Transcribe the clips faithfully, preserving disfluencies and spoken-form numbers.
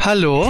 Hallo?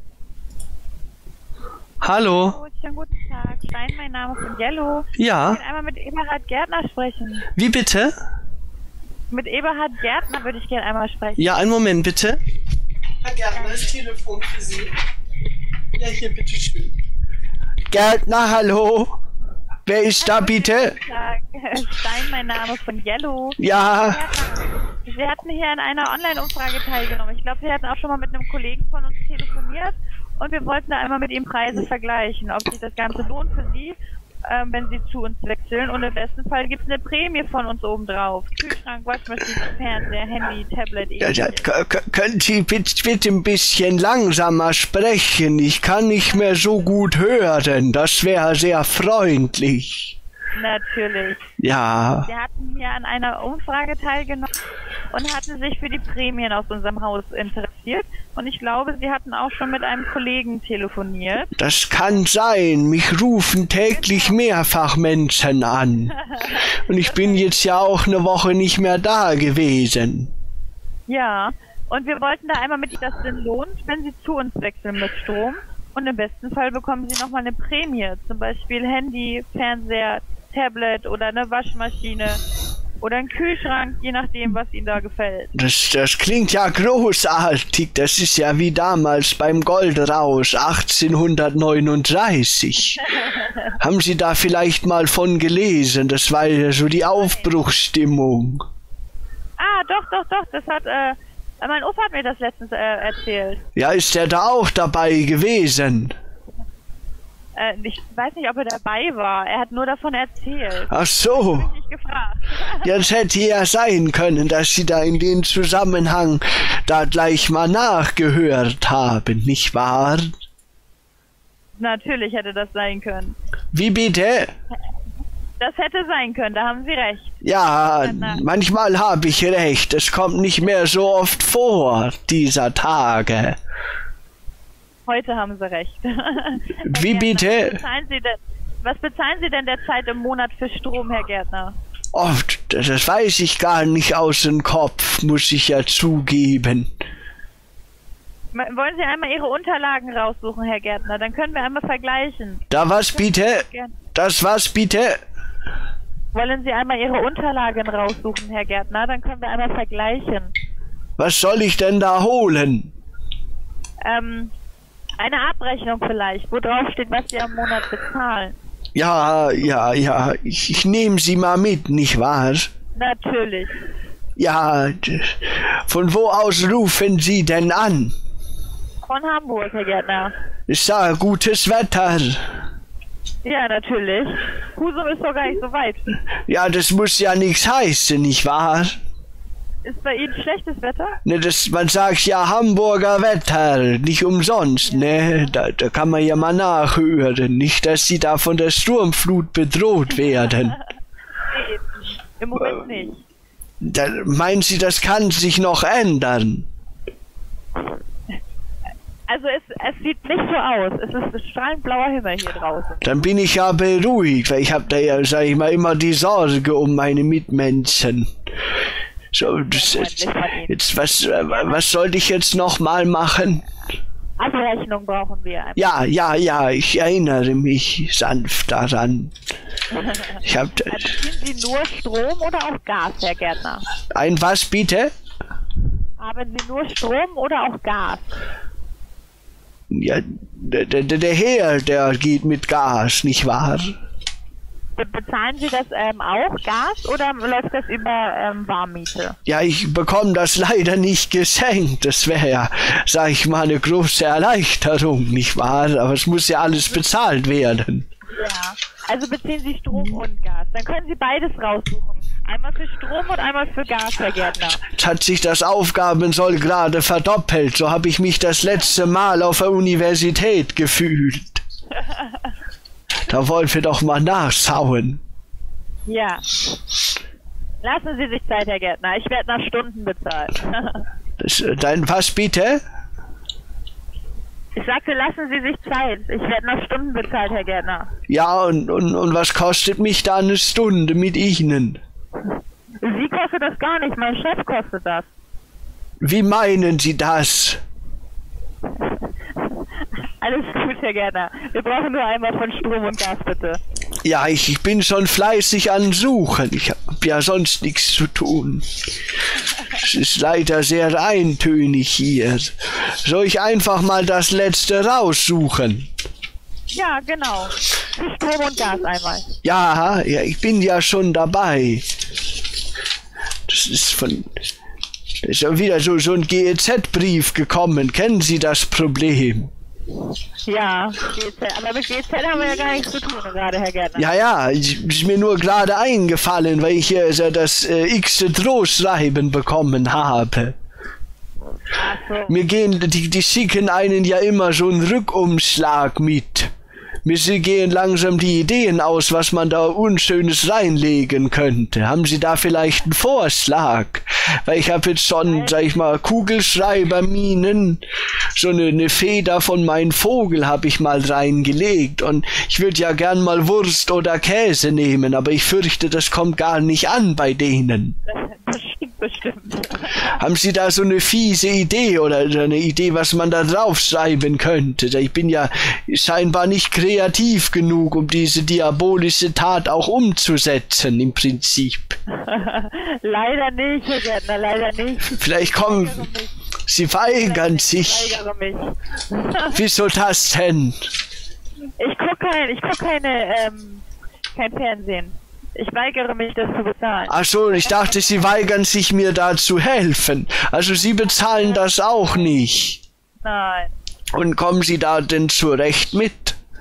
Hallo? Hallo, schönen guten Tag. Stein, mein Name von Yellow. Ja? Ich will einmal mit Eberhard Gärtner sprechen. Wie bitte? Mit Eberhard Gärtner würde ich gerne einmal sprechen. Ja, einen Moment bitte. Herr Gärtner, das Telefon für Sie. Ja, hier, bitteschön. Gärtner, hallo? Wer ist da bitte? Guten Tag. Stein, mein Name von Yellow. Ja. Sie hatten hier an einer Online-Umfrage teilgenommen. Ich glaube, Sie hatten auch schon mal mit einem Kollegen von uns telefoniert und wir wollten da einmal mit ihm Preise vergleichen, ob sich das Ganze lohnt für Sie, ähm, wenn Sie zu uns wechseln. Und im besten Fall gibt es eine Prämie von uns obendrauf. Kühlschrank, Waschmaschine, Fernseher, Handy, Tablet, Ja, ja, können Sie bitte, bitte ein bisschen langsamer sprechen? Ich kann nicht mehr so gut hören. Das wäre sehr freundlich. Natürlich. Ja. Wir hatten hier an einer Umfrage teilgenommen und hatten sich für die Prämien aus unserem Haus interessiert. Und ich glaube, Sie hatten auch schon mit einem Kollegen telefoniert. Das kann sein. Mich rufen täglich mehrfach Menschen an. Und ich bin jetzt ja auch eine Woche nicht mehr da gewesen. Ja, und wir wollten da einmal mit Ihnen, das denn lohnt, wenn Sie zu uns wechseln mit Strom. Und im besten Fall bekommen Sie nochmal eine Prämie. Zum Beispiel Handy, Fernseher, Tablet oder eine Waschmaschine oder ein Kühlschrank, je nachdem, was Ihnen da gefällt. Das, das klingt ja großartig. Das ist ja wie damals beim Goldrausch achtzehnhundertneununddreißig. Haben Sie da vielleicht mal von gelesen? Das war ja so die Aufbruchsstimmung. Ah, doch, doch, doch. Das hat, äh, mein Opa hat mir das letztens äh, erzählt. Ja, ist der da auch dabei gewesen? Äh, ich weiß nicht, ob er dabei war. Er hat nur davon erzählt. Ach so. Ich hab mich nicht gefragt. Jetzt hätte ja sein können, dass Sie da in den Zusammenhang da gleich mal nachgehört haben, nicht wahr? Natürlich hätte das sein können. Wie bitte? Das hätte sein können, da haben Sie recht. Ja, manchmal habe ich recht. Es kommt nicht mehr so oft vor, dieser Tage. Heute haben Sie recht. Wie bitte? Was bezahlen Sie denn, was bezahlen Sie denn derzeit im Monat für Strom, Herr Gärtner? Oft, das weiß ich gar nicht aus dem Kopf, muss ich ja zugeben. Wollen Sie einmal Ihre Unterlagen raussuchen, Herr Gärtner? Dann können wir einmal vergleichen. Da was bitte? Das was bitte? Wollen Sie einmal Ihre Unterlagen raussuchen, Herr Gärtner? Dann können wir einmal vergleichen. Was soll ich denn da holen? Ähm, eine Abrechnung vielleicht, wo drauf steht, was Sie am Monat bezahlen. Ja, ja, ja, ich, ich nehme Sie mal mit, nicht wahr? Natürlich. Ja, von wo aus rufen Sie denn an? Von Hamburg, Herr Gärtner. Ist da gutes Wetter? Ja, natürlich. Husum ist doch gar nicht so weit. Ja, das muss ja nichts heißen, nicht wahr? Ist bei Ihnen schlechtes Wetter? Ne, das, man sagt ja Hamburger Wetter, nicht umsonst, ja. Ne? Da, da kann man ja mal nachhören, nicht, dass Sie da von der Sturmflut bedroht werden. Nee, im Moment nicht. Da, meinen Sie, das kann sich noch ändern? Also es, es sieht nicht so aus. Es ist strahlend blauer Himmel hier draußen. Dann bin ich ja beruhigt, weil ich habe da ja, sag ich mal, immer die Sorge um meine Mitmenschen. So, das, jetzt, jetzt was, was sollte ich jetzt noch mal machen? Abrechnung brauchen wir. Einfach. Ja, ja, ja, ich erinnere mich sanft daran. Ich hab das. Beziehen Sie nur Strom oder auch Gas, Herr Gärtner? Ein was bitte? Haben Sie nur Strom oder auch Gas? Ja, der, der, der Herr, der geht mit Gas, nicht wahr? Be bezahlen Sie das ähm, auch, Gas, oder läuft das über ähm, Warmmiete? Ja, ich bekomme das leider nicht geschenkt. Das wäre ja, sag ich mal, eine große Erleichterung, nicht wahr? Aber es muss ja alles bezahlt werden. Ja, also beziehen Sie Strom und Gas. Dann können Sie beides raussuchen. Einmal für Strom und einmal für Gas, Herr Gärtner. Jetzt hat sich das Aufgabensoll gerade verdoppelt. So habe ich mich das letzte Mal auf der Universität gefühlt. Da wollen wir doch mal nachschauen. Ja. Lassen Sie sich Zeit, Herr Gärtner. Ich werde nach Stunden bezahlt. Das, dein was bitte? Ich sagte, lassen Sie sich Zeit. Ich werde nach Stunden bezahlt, Herr Gärtner. Ja, und, und, und was kostet mich da eine Stunde mit Ihnen? Sie kostet das gar nicht. Mein Chef kostet das. Wie meinen Sie das? Alles gut, Herr Gärtner. Wir brauchen nur einmal von Strom und Gas, bitte. Ja, ich, ich bin schon fleißig an Suchen. Ich habe ja sonst nichts zu tun. Es ist leider sehr eintönig hier. Soll ich einfach mal das letzte raussuchen? Ja, genau. Für Strom und Gas einmal. Ja, ja, ich bin ja schon dabei. Das ist von... Da ist ja wieder so, so ein G E Z-Brief gekommen. Kennen Sie das Problem? Ja, G E Z. Aber mit G E Z haben wir ja gar nichts zu tun gerade, Herr Gärtner. Ja, ja, ist mir nur gerade eingefallen, weil ich hier so das äh, x-te Drohschreiben bekommen habe. Ach so. Mir gehen, die, die schicken einen ja immer so einen Rückumschlag mit. Mir gehen langsam die Ideen aus, was man da Unschönes reinlegen könnte. Haben Sie da vielleicht einen Vorschlag? Weil ich habe jetzt schon, sag ich mal, Kugelschreiberminen, so eine, eine Feder von meinem Vogel habe ich mal reingelegt. Und ich würde ja gern mal Wurst oder Käse nehmen, aber ich fürchte, das kommt gar nicht an bei denen. Das stimmt bestimmt. Haben Sie da so eine fiese Idee oder eine Idee, was man da draufschreiben könnte? Ich bin ja scheinbar nicht kreativ genug, um diese diabolische Tat auch umzusetzen, im Prinzip. Leider nicht, Herr Gärtner, leider nicht. Vielleicht kommen... Sie weigern sich. Ich weigere mich. Wieso das denn? Ich gucke kein, ich guck keine, ähm, kein Fernsehen. Ich weigere mich, das zu bezahlen. Ach so, ich dachte, Sie weigern sich, mir da zu helfen. Also Sie bezahlen das auch nicht. Nein. Und kommen Sie da denn zurecht mit?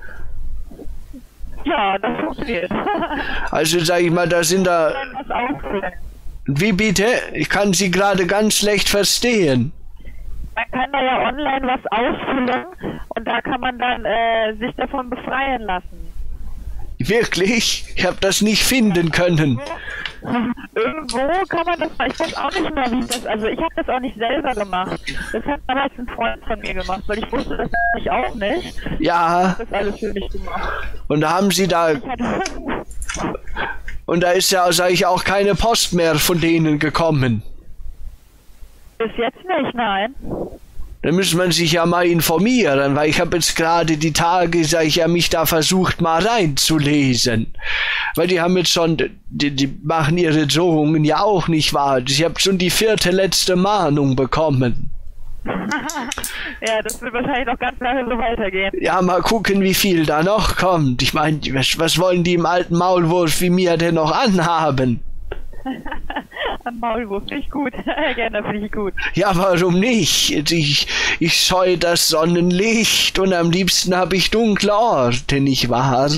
Ja, das funktioniert. Also sag ich mal, da sind da... Was ausfüllen. Wie bitte? Ich kann Sie gerade ganz schlecht verstehen. Man kann da ja online was ausfüllen und da kann man dann äh, sich davon befreien lassen. Wirklich? Ich habe das nicht finden können. Irgendwo kann man das mal, ich weiß auch nicht mehr, wie ich das, also ich habe das auch nicht selber gemacht. Das hat damals ein Freund von mir gemacht, weil ich wusste das ich auch nicht. Ja. Das ist alles für mich gemacht. Und da haben Sie da... Ich hatte, Und da ist ja, sag ich, auch keine Post mehr von denen gekommen. bis jetzt nicht, nein. Da muss man sich ja mal informieren, weil ich habe jetzt gerade die Tage, sag ich ja, mich da versucht mal reinzulesen. Weil die haben jetzt schon, die, die machen ihre Drohungen ja auch nicht wahr. Ich habe schon die vierte letzte Mahnung bekommen. Ja, das wird wahrscheinlich noch ganz lange so weitergehen. Ja, mal gucken, wie viel da noch kommt. Ich meine, was, was wollen die im alten Maulwurf wie mir denn noch anhaben? Am Maulwurf, finde ich gut. Gerne, finde ich gut. Ja, warum nicht? Ich, ich scheue das Sonnenlicht und am liebsten habe ich dunkle Orte, nicht wahr?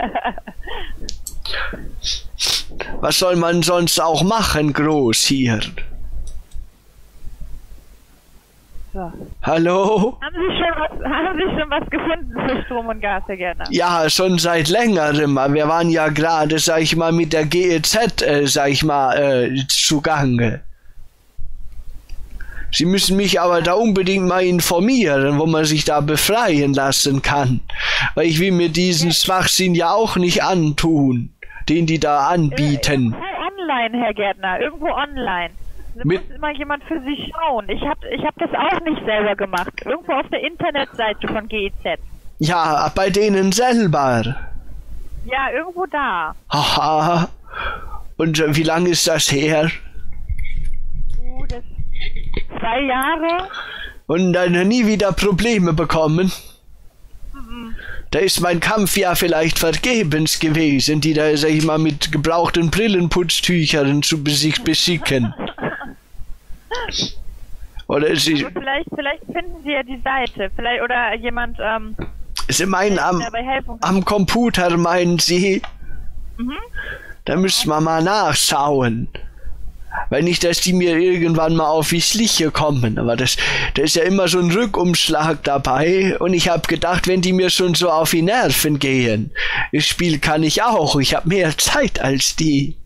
Was soll man sonst auch machen, groß hier? So. Hallo? Haben Sie schon was, haben Sie schon was gefunden für Strom und Gas, Herr Gärtner? Ja, schon seit längerem. Wir waren ja gerade, sag ich mal, mit der G E Z, äh, sag ich mal, äh, zugange. Sie müssen mich aber da unbedingt mal informieren, wo man sich da befreien lassen kann. Weil ich will mir diesen Schwachsinn ja auch nicht antun, den die da anbieten. Irgendwo online, Herr Gärtner, irgendwo online. Da muss immer jemand für sich schauen. Ich hab, ich hab das auch nicht selber gemacht. Irgendwo auf der Internetseite von G E Z. Ja, bei denen selber. Ja, irgendwo da. Aha. Und äh, wie lange ist das her? Uh, das zwei Jahre. Und dann nie wieder Probleme bekommen? Mhm. Da ist mein Kampf ja vielleicht vergebens gewesen, die da, sag ich mal, mit gebrauchten Brillenputztüchern zu sich beschicken. Oder sie... Aber vielleicht, vielleicht finden Sie ja die Seite. Vielleicht, oder jemand, ähm... Sie meinen am, am Computer, meinen Sie? Mhm. Da müssen wir mal nachschauen. Weil nicht, dass die mir irgendwann mal auf die Schliche kommen. Aber das, da ist ja immer so ein Rückumschlag dabei. Und ich habe gedacht, wenn die mir schon so auf die Nerven gehen, das Spiel kann ich auch. Ich habe mehr Zeit als die.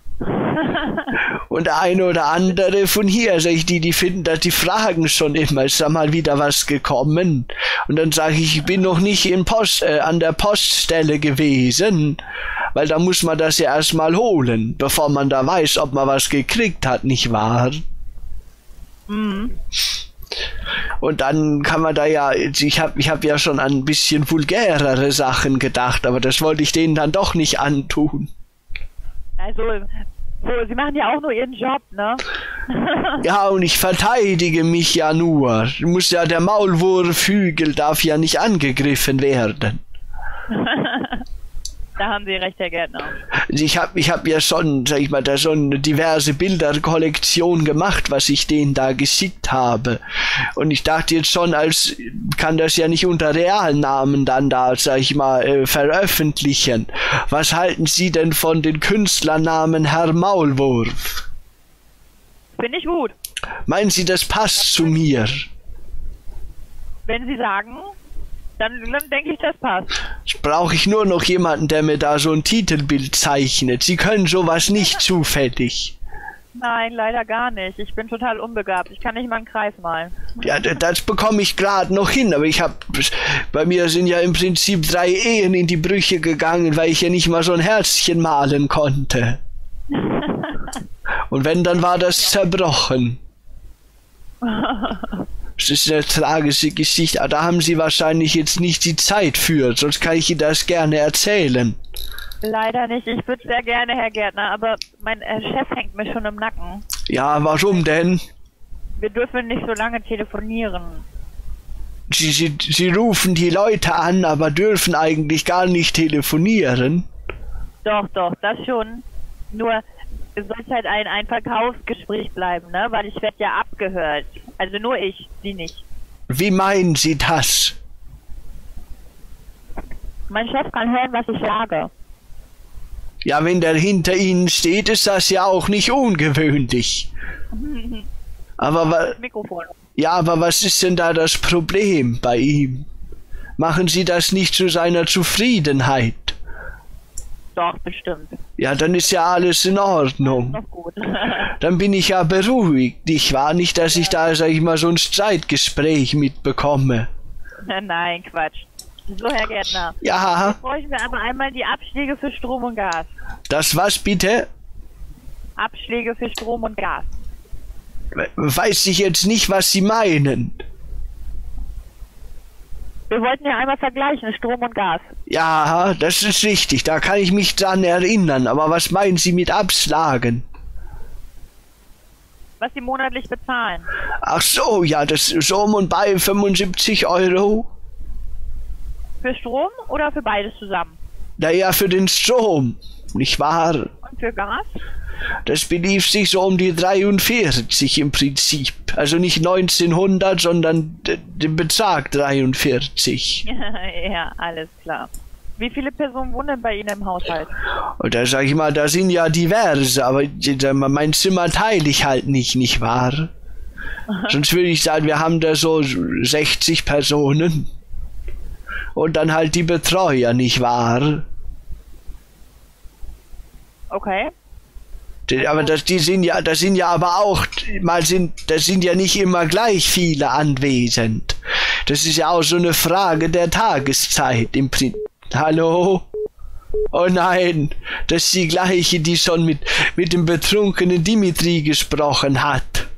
Und der eine oder andere von hier, sag ich, die, die finden, dass die fragen schon immer, ist da mal wieder was gekommen? Und dann sage ich, ich bin noch nicht in Post, äh, an der Poststelle gewesen, weil da muss man das ja erstmal holen, bevor man da weiß, ob man was gekriegt hat, nicht wahr? Mhm. Und dann kann man da ja, ich habe ich hab ja schon an ein bisschen vulgärere Sachen gedacht, aber das wollte ich denen dann doch nicht antun. Also, so, sie machen ja auch nur ihren Job, ne? Ja, und ich verteidige mich ja nur. Muss ja, der Maulwurfhügel darf ja nicht angegriffen werden. Da haben Sie recht, Herr Gärtner. Ich habe ich hab ja schon, sag ich mal, da schon diverse Bilderkollektion gemacht, was ich denen da geschickt habe. Und ich dachte jetzt schon, als kann das ja nicht unter realen Namen dann da, sag ich mal, äh, veröffentlichen. Was halten Sie denn von den Künstlernamen Herr Maulwurf? Finde ich gut. Meinen Sie, das passt zu mir? Wenn Sie sagen, dann, dann denke ich, das passt. Jetzt brauche ich nur noch jemanden, der mir da so ein Titelbild zeichnet. Sie können sowas nicht zufällig. Nein, leider gar nicht. Ich bin total unbegabt. Ich kann nicht mal einen Kreis malen. Ja, das bekomme ich gerade noch hin, aber ich habe, bei mir sind ja im Prinzip drei Ehen in die Brüche gegangen, weil ich ja nicht mal so ein Herzchen malen konnte. Und wenn, dann war das zerbrochen. Das ist eine tragische Geschichte, aber da haben Sie wahrscheinlich jetzt nicht die Zeit für, sonst kann ich Ihnen das gerne erzählen. Leider nicht. Ich würde sehr gerne, Herr Gärtner, aber mein äh, Chef hängt mir schon im Nacken. Ja, warum denn? Wir dürfen nicht so lange telefonieren. Sie, Sie, Sie rufen die Leute an, aber dürfen eigentlich gar nicht telefonieren. Doch, doch, das schon. Nur, es soll halt ein, ein Verkaufsgespräch bleiben, ne? Weil ich werde ja abgehört. Also nur ich, Sie nicht. Wie meinen Sie das? Mein Chef kann hören, was ich sage. Ja, wenn der hinter Ihnen steht, ist das ja auch nicht ungewöhnlich. Aber wa Mikrofon. ja, aber was ist denn da das Problem bei ihm? Machen Sie das nicht zu seiner Zufriedenheit? Doch, bestimmt. Ja, dann ist ja alles in Ordnung. Noch gut. Dann bin ich ja beruhigt. Ich war nicht, dass ich da, sag ich mal, so ein Streitgespräch mitbekomme. Nein, Quatsch. So, Herr Gärtner. Ja. Jetzt bräuchten wir aber einmal die Abschläge für Strom und Gas. Das was bitte? Abschläge für Strom und Gas. Weiß ich jetzt nicht, was Sie meinen. Wir wollten ja einmal vergleichen, Strom und Gas. Ja, das ist richtig. Da kann ich mich dran erinnern. Aber was meinen Sie mit Abschlagen? Was Sie monatlich bezahlen. Ach so, ja, das ist so um und bei fünfundsiebzig Euro. Für Strom oder für beides zusammen? Naja, für den Strom, nicht wahr? Und für Gas? Das belief sich so um die dreiundvierzig im Prinzip. Also nicht neunzehnhundert, sondern den Betrag dreiundvierzig. Ja, alles klar. Wie viele Personen wohnen bei Ihnen im Haushalt? Und da sag ich mal, da sind ja diverse, aber mein Zimmer teile ich halt nicht, nicht wahr? Sonst würde ich sagen, wir haben da so sechzig Personen. Und dann halt die Betreuer, nicht wahr? Okay. Die, aber das, die sind ja, das sind ja aber auch, mal sind, das sind ja nicht immer gleich viele anwesend. Das ist ja auch so eine Frage der Tageszeit im Prinzip. Hallo? Oh nein, das ist die gleiche, die schon mit, mit dem betrunkenen Dimitri gesprochen hat.